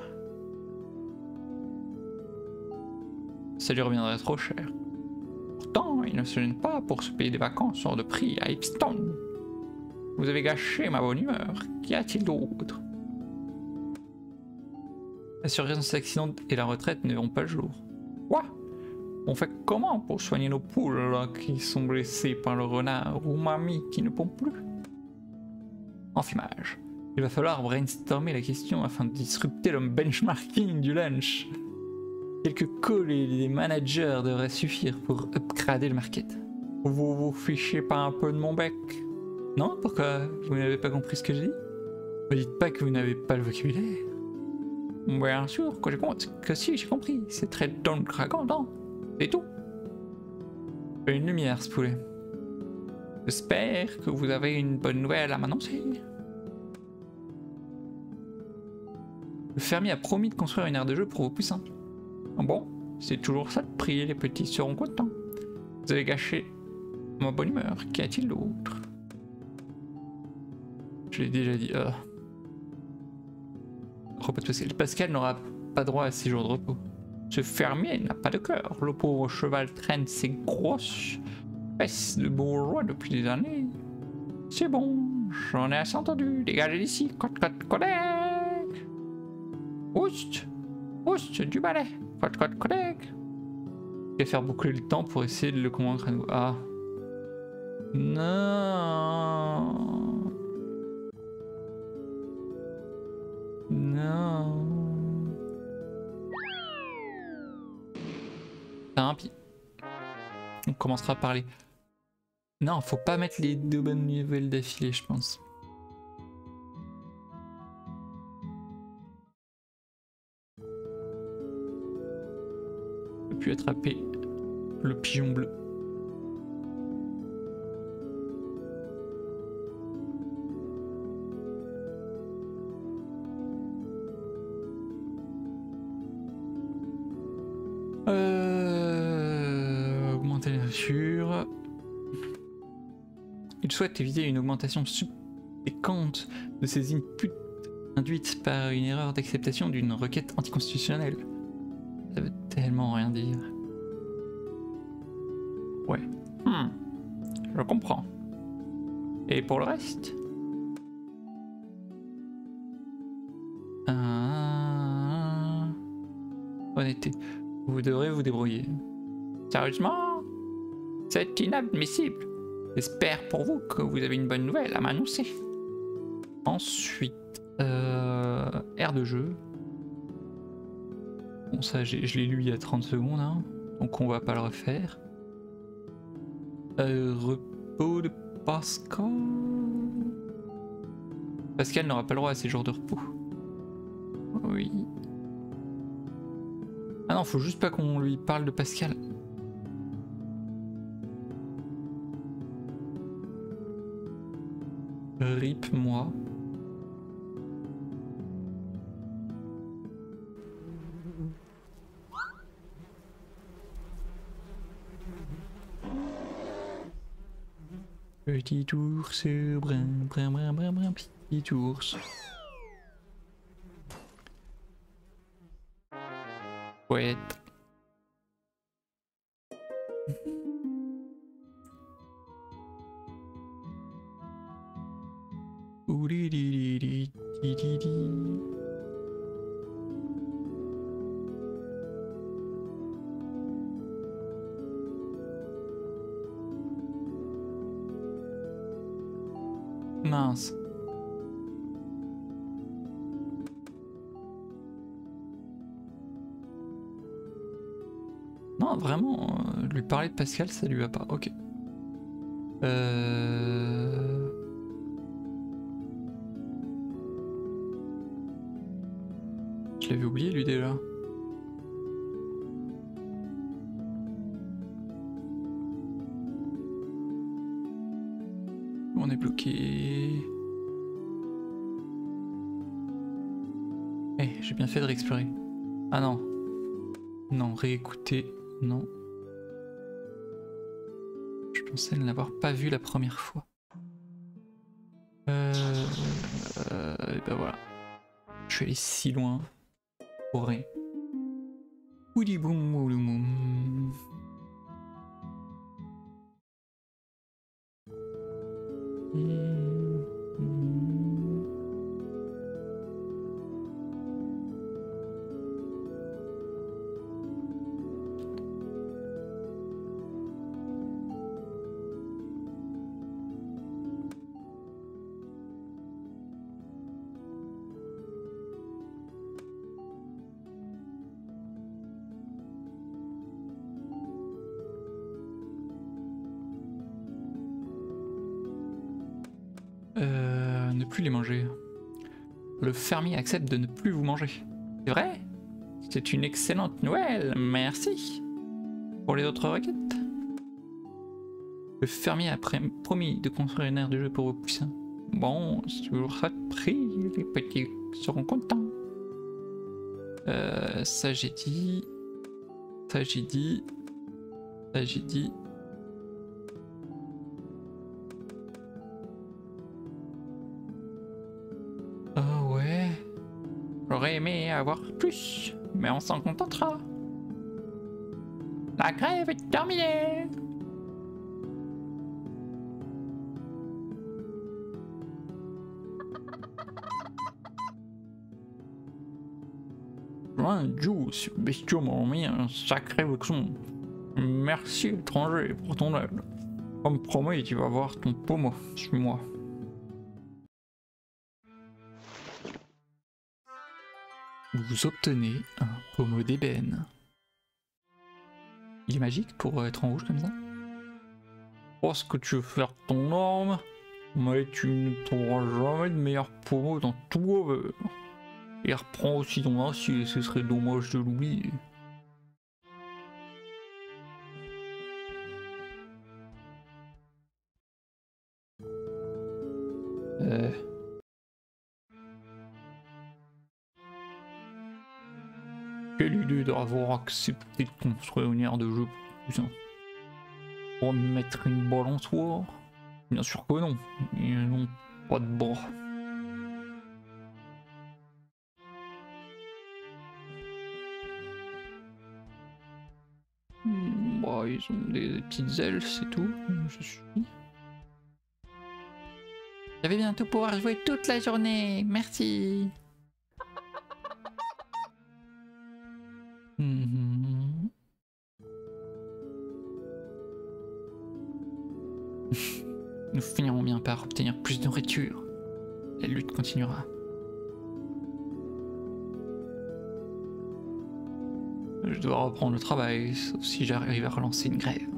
Ça lui reviendrait trop cher. Pourtant, il ne se gêne pas pour se payer des vacances hors de prix à Epstone. Vous avez gâché ma bonne humeur. Qu'y a-t-il d'autre? L'assurance accident et la retraite ne verront pas le jour. Quoi? On fait comment pour soigner nos poules là, qui sont blessées par le renard ou mamie qui ne pompe plus? Enfumage. Il va falloir brainstormer la question afin de disrupter le benchmarking du lunch. Quelques calls et des managers devraient suffire pour upgrader le market. Vous vous fichez pas un peu de mon bec? Non? Pourquoi? Vous n'avez pas compris ce que je dis? Ne dites pas que vous n'avez pas le vocabulaire. Bien sûr que je compte, que si j'ai compris, c'est très Don Dragon, non? C'est tout. Une lumière, ce poulet. J'espère que vous avez une bonne nouvelle à m'annoncer. Le fermier a promis de construire une aire de jeu pour vos poussins. Bon, c'est toujours ça le prix, les petits seront contents. Vous avez gâché ma bonne humeur, qu'y a-t-il d'autre? Je l'ai déjà dit. Repos de Pascal. Pascal n'aura pas droit à 6 jours de repos. Ce fermier n'a pas de cœur. Le pauvre cheval traîne ses grosses fesses de bourgeois depuis des années. C'est bon, j'en ai assez entendu. Dégagez d'ici, collègue. Oust, oust, du balai. Collègue. Je vais faire boucler le temps pour essayer de le convaincre à nous. Ah. Non. Non. Tant pis. on commencera par les... Non, faut pas mettre les 2 bonnes nouvelles d'affilée, je pense. On peut plus attraper le pigeon bleu. Augmenter la nature. Il souhaite éviter une augmentation subséquente de ces inputs induites par une erreur d'acceptation d'une requête anticonstitutionnelle. Ça veut tellement rien dire. Ouais. Je comprends. Et pour le reste? Honnêteté. Vous devrez vous débrouiller. Sérieusement? C'est inadmissible. J'espère pour vous que vous avez une bonne nouvelle à m'annoncer. Ensuite, aire de jeu. Bon, ça, je l'ai lu il y a 30 secondes, hein, donc on va pas le refaire. Repos de Pascal. Pascal n'aura pas le droit à ses jours de repos. Oui. Ah non, faut juste pas qu'on lui parle de Pascal. Rip moi. Petit ours brun, brun, brun, brun, brun, petit ours. Poète. Mince. Non, vraiment, lui parler de Pascal, ça lui va pas. Ok. Je l'avais oublié lui déjà. On est bloqué. Eh, j'ai bien fait de réexplorer. Ah non. Non, réécouter, non. Je pensais ne l'avoir pas vu la première fois. Et ben voilà. Je suis allé si loin. Pour rien. Ouli boum ouli boum. Ne plus les manger. Le fermier accepte de ne plus vous manger. C'est vrai? C'est une excellente nouvelle, merci. Pour les autres requêtes. Le fermier a promis de construire une aire de jeu pour vos poussins. Bon, c'est toujours ça de prix, les petits seront contents. Ça j'ai dit. Ça j'ai dit. Ça j'ai dit. Oh ouais. J'aurais aimé avoir plus, mais on s'en contentera. La grève est terminée. Joe, ces bestiaux m'ont mis un sacré boxon. Merci étranger pour ton aide. Comme promis, tu vas voir ton pommeau, suis-moi. Vous obtenez un pommeau d'ébène. Il est magique pour être en rouge comme ça? Parce que tu veux faire ton arme, mais tu ne trouveras jamais de meilleur pommeau dans tout Over. Et reprends aussi ton acier, ce serait dommage de l'oublier. Quelle idée d'avoir accepté de construire une aire de jeu pour cousin. Pour me mettre une balançoire? Bien sûr que non, ils n'ont pas de bras. Bah, ils ont des petites ailes, c'est tout, je suis. Je vais bientôt pouvoir jouer toute la journée, merci. Nous finirons bien par obtenir plus de nourriture. La lutte continuera. Je dois reprendre le travail, sauf si j'arrive à relancer une grève.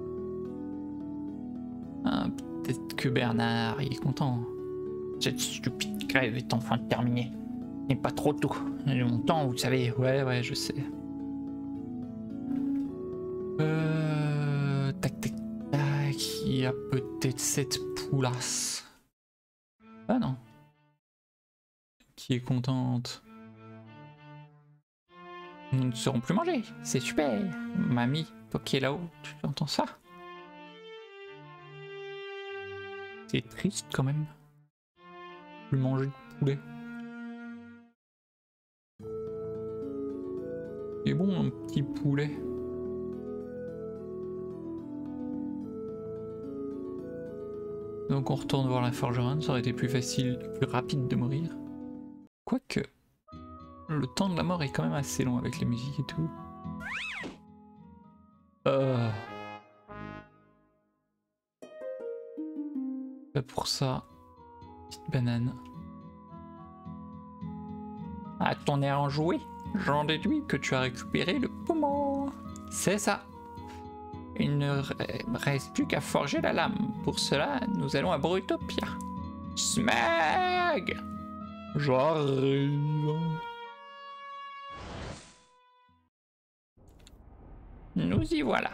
Ah, peut-être que Bernard il est content. Cette stupide grève est enfin terminée. Ce n'est pas trop tôt. J'ai mon temps, vous savez. Ouais, je sais. Tac, tac, tac. Il y a peut-être cette poulasse. Ah non. Qui est contente. Nous ne serons plus mangés. C'est super. Mamie, toi qui es là-haut, tu entends ça? C'est triste quand même. Plus manger de poulet. C'est bon un petit poulet. Donc on retourne voir la forgeronne, ça aurait été plus facile, plus rapide de mourir. Quoique, le temps de la mort est quand même assez long avec la musique et tout. Pour ça, petite banane. À ton air enjoué, j'en déduis que tu as récupéré le pommeau. C'est ça. Il ne reste plus qu'à forger la lame. Pour cela, nous allons à Brutopia. Smeg! J'arrive. Nous y voilà.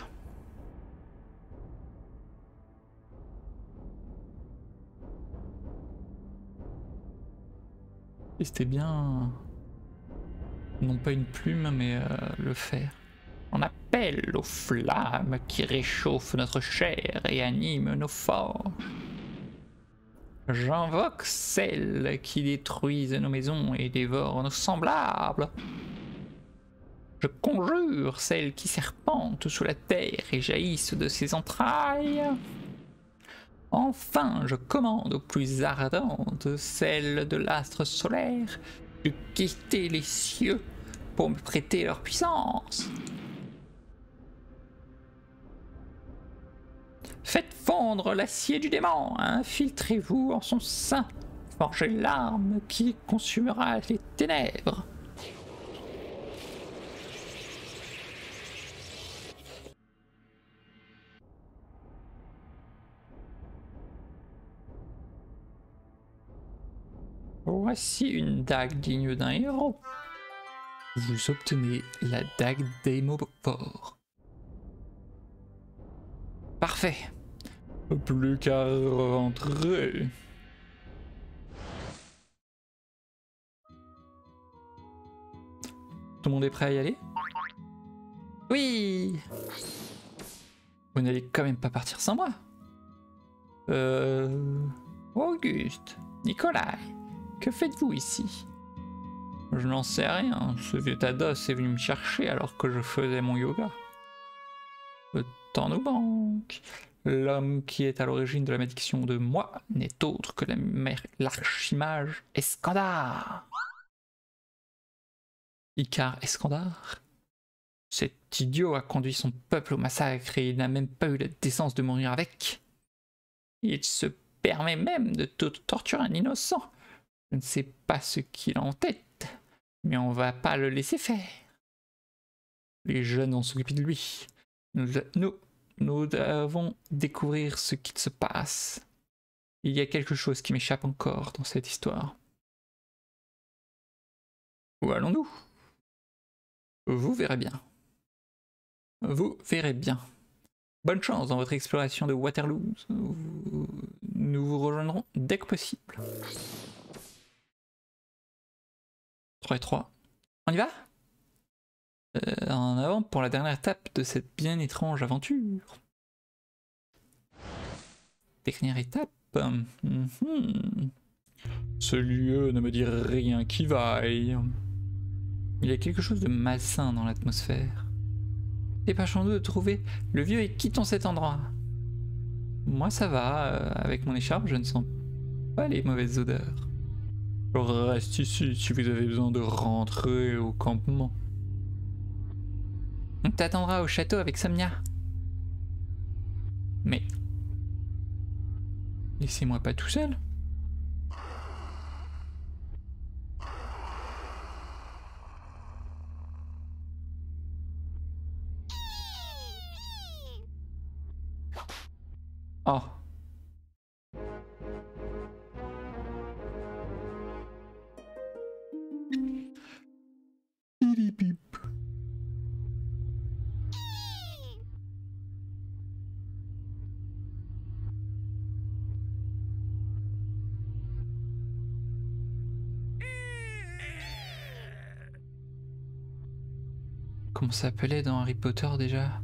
Et c'était bien... Non pas une plume, mais le fer. On appelle aux flammes qui réchauffent notre chair et animent nos forges. J'invoque celles qui détruisent nos maisons et dévorent nos semblables. Je conjure celles qui serpentent sous la terre et jaillissent de ses entrailles. Enfin, je commande aux plus ardentes, celles de l'astre solaire, de quitter les cieux pour me prêter leur puissance. Faites fondre l'acier du démon, infiltrez-vous en son sein, forgez l'arme qui consumera les ténèbres. Voici une dague digne d'un héros. Vous obtenez la dague d'Hémophore. Parfait. Plus qu'à rentrer. Tout le monde est prêt à y aller? Oui. Vous n'allez quand même pas partir sans moi. Auguste, Nikolai, que faites-vous ici? Je n'en sais rien, ce vieux Tados est venu me chercher alors que je faisais mon yoga. Le temps nous manque. L'homme qui est à l'origine de la malédiction de moi n'est autre que l'archimage Escandar. Icar Escandar? Cet idiot a conduit son peuple au massacre et il n'a même pas eu la décence de mourir avec. Il se permet même de torturer un innocent. Je ne sais pas ce qu'il a en tête, mais on va pas le laisser faire. Les jeunes vont s'occuper de lui. Nous nous devons découvrir ce qu'il se passe. Il y a quelque chose qui m'échappe encore dans cette histoire. Où allons-nous? Vous verrez bien. Vous verrez bien. Bonne chance dans votre exploration de Waterloo. Nous vous rejoindrons dès que possible. 3 et 3. On y va? En avant pour la dernière étape de cette bien étrange aventure. Dernière étape. Ce lieu ne me dit rien qui vaille. Il y a quelque chose de malsain dans l'atmosphère. Dépêchons-nous de trouver le vieux et quittons cet endroit. Moi ça va, avec mon écharpe je ne sens pas les mauvaises odeurs. Je reste ici si vous avez besoin de rentrer au campement. On t'attendra au château avec Somnia. Mais... laissez-moi pas tout seul. Oh. Pip. Comment ça s'appelait dans Harry Potter déjà?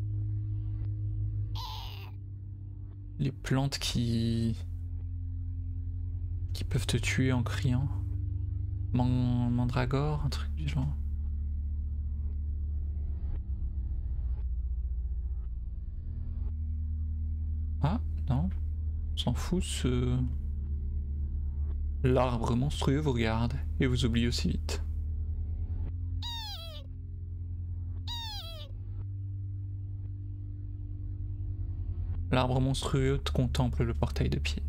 Les plantes qui peuvent te tuer en criant. Mandragore, un truc du genre. Ah, non. On s'en fout, ce... L'arbre monstrueux vous regarde et vous oublie aussi vite. L'arbre monstrueux contemple le portail de pierre.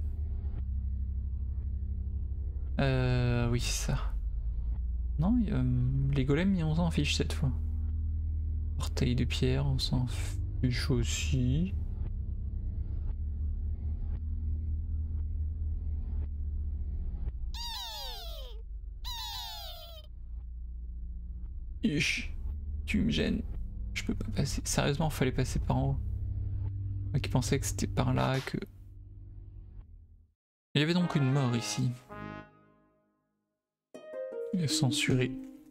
Oui, c'est ça. Non, les golems, on s'en fiche cette fois. Portail de pierre, on s'en fiche aussi. Tu me gênes. Je peux pas passer. Sérieusement, fallait passer par en haut. Moi qui pensais que c'était par là que... Il y avait donc une mort ici. Il est censuré.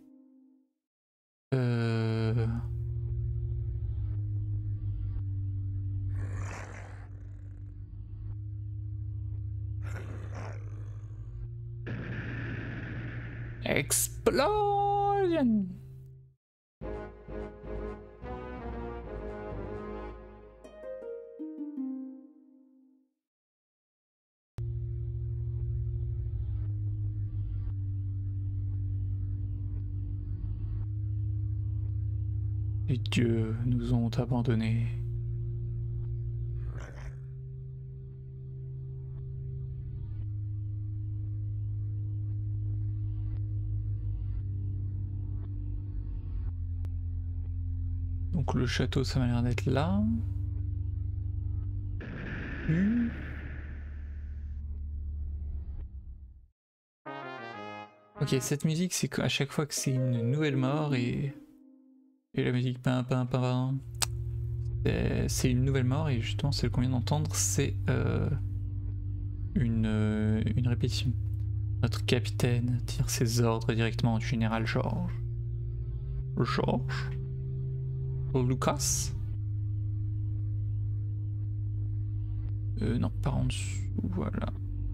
Explosion! Les dieux nous ont abandonnés. Donc le château, ça m'a l'air d'être là. Ok, cette musique, c'est qu'à chaque fois que c'est une nouvelle mort et la musique c'est une nouvelle mort et justement celle qu'on vient d'entendre c'est une répétition. Notre capitaine tire ses ordres directement du général George. Lucas? Non, par en dessous, voilà.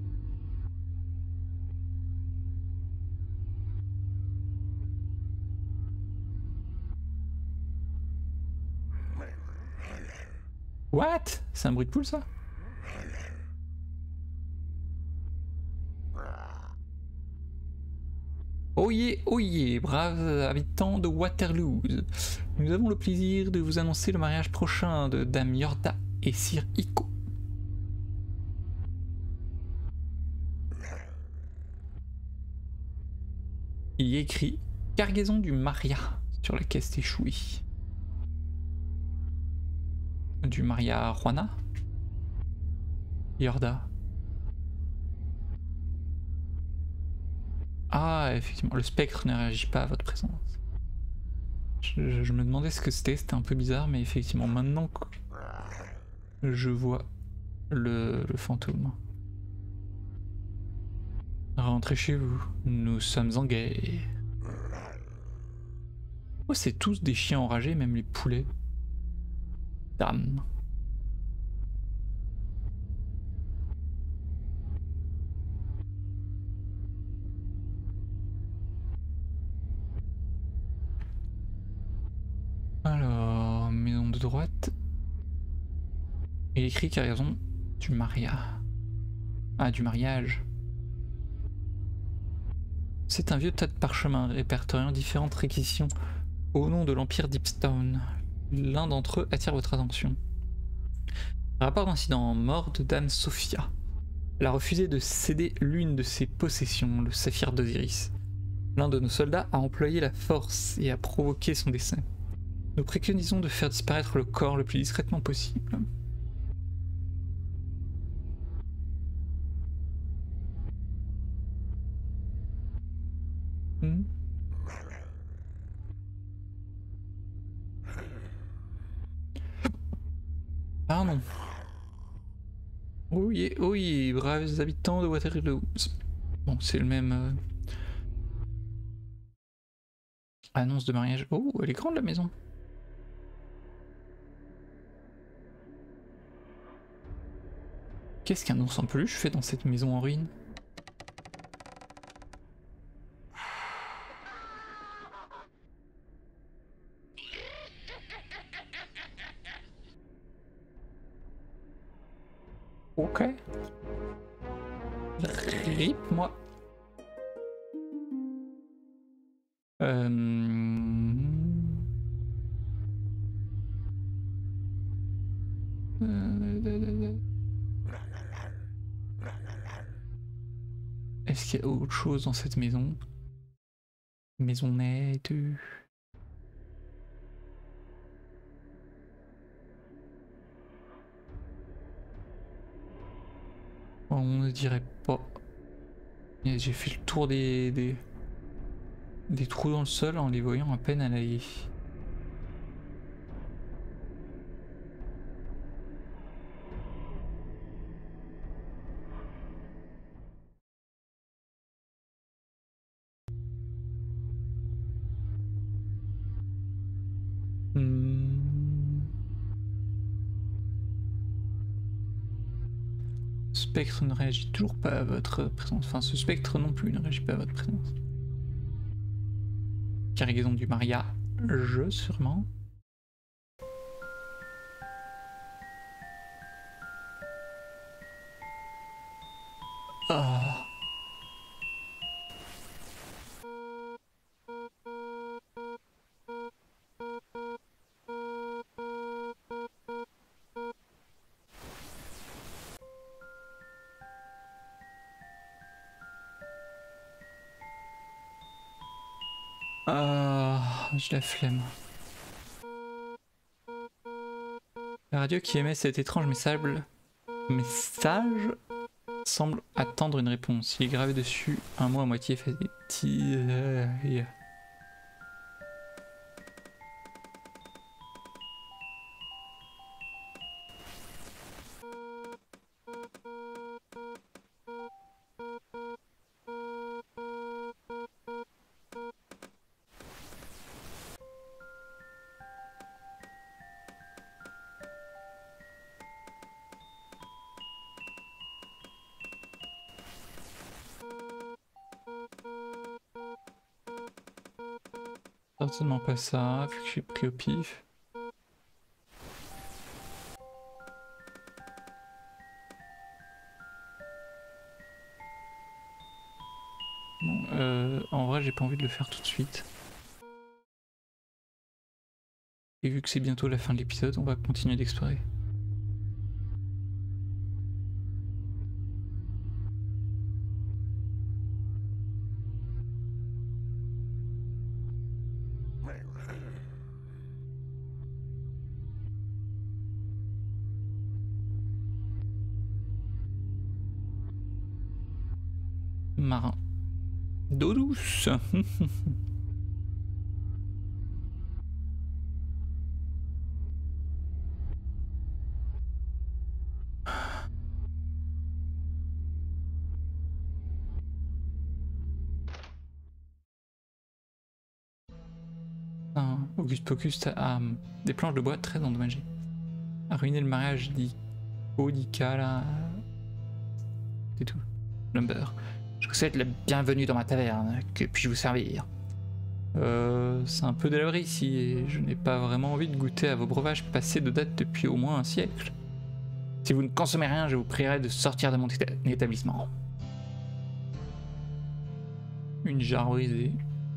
What? C'est un bruit de poule ça? Oyez, braves habitants de Waterloo. Nous avons le plaisir de vous annoncer le mariage prochain de Dame Yorda et Sir Iko. Il y a écrit cargaison du Maria sur la caisse échouée. Du Maria Juana? Yorda. Ah, effectivement, le spectre ne réagit pas à votre présence. Je me demandais ce que c'était un peu bizarre, mais effectivement, maintenant que je vois le fantôme. Rentrez chez vous, nous sommes en guerre. Oh, c'est tous des chiens enragés, même les poulets. Dame. Alors, maison de droite. Il écrit qu'il y a raison du Maria. Ah, du mariage. C'est un vieux tas de parchemins répertoriant différentes réquisitions au nom de l'Empire Deepstone. L'un d'entre eux attire votre attention. Rapport d'incident, mort de Dame Sophia. Elle a refusé de céder l'une de ses possessions, le saphir d'Osiris. L'un de nos soldats a employé la force et a provoqué son décès. Nous préconisons de faire disparaître le corps le plus discrètement possible. Hmm. Ah non. Oh yeah, braves habitants de Waterloo. Bon, c'est le même... Annonce de mariage. Oh, elle est grande la maison. Qu'est-ce qu'un ours en peluche fait dans cette maison en ruine? Ok. Rip, moi. Est-ce qu'il y a autre chose dans cette maison? Maisonnette. On ne dirait pas. J'ai fait le tour des trous dans le sol en les voyant à peine à l'œil. Spectre ne réagit toujours pas à votre présence. Enfin, ce spectre non plus ne réagit pas à votre présence. Cargaison du mariage, sûrement. Ah. Ah, j'ai la flemme. La radio qui émet cet étrange message semble attendre une réponse. Il est gravé dessus un mot à moitié effacé. Certainement pas ça, vu que j'ai pris au pif. Bon, en vrai, j'ai pas envie de le faire tout de suite. Et vu que c'est bientôt la fin de l'épisode, on va continuer d'explorer. Marin. D'eau douce. Auguste Pocus a des planches de bois très endommagées. A ruiné le mariage d'Ika là. C'est tout. Lumber. Je vous souhaite la bienvenue dans ma taverne. Que puis-je vous servir? C'est un peu délabré ici et je n'ai pas vraiment envie de goûter à vos breuvages passés de date depuis au moins un siècle. Si vous ne consommez rien, je vous prierai de sortir de mon établissement. Une jarre brisée.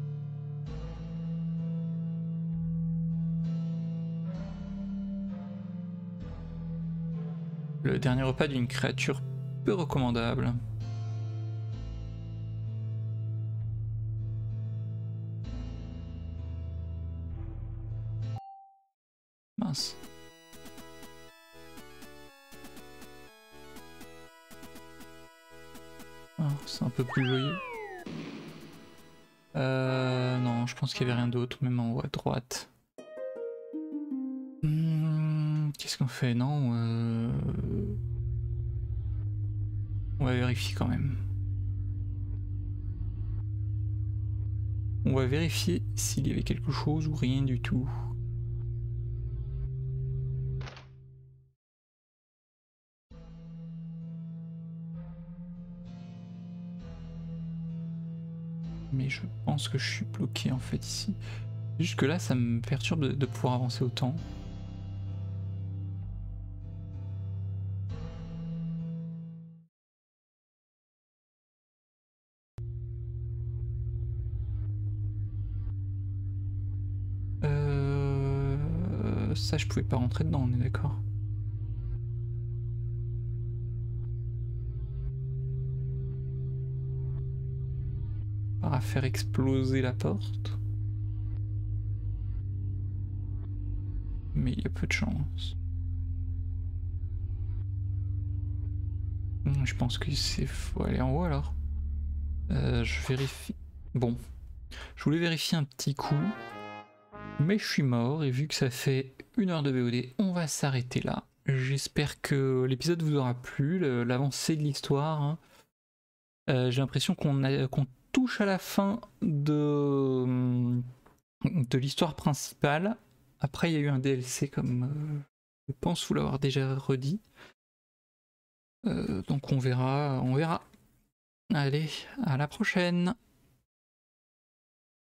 Le dernier repas d'une créature peu recommandable. Mince. Oh, c'est un peu plus joyeux. Non, je pense qu'il n'y avait rien d'autre, même en haut à droite. Qu'est-ce qu'on fait? Non, on va vérifier quand même. On va vérifier s'il y avait quelque chose ou rien du tout. Mais je pense que je suis bloqué en fait ici. Jusque là, ça me perturbe de pouvoir avancer autant. Ça, je pouvais pas rentrer dedans, on est d'accord. À faire exploser la porte. Mais il y a peu de chance. Je pense que c'est faut aller en haut alors. Je vérifie. Bon, je voulais vérifier un petit coup, mais je suis mort et vu que ça fait 1 heure de VOD, on va s'arrêter là. J'espère que l'épisode vous aura plu, l'avancée de l'histoire. Hein. J'ai l'impression qu'on touche à la fin de l'histoire principale. Après, il y a eu un DLC, comme je pense vous l'avoir déjà redit. Donc on verra. Allez, à la prochaine.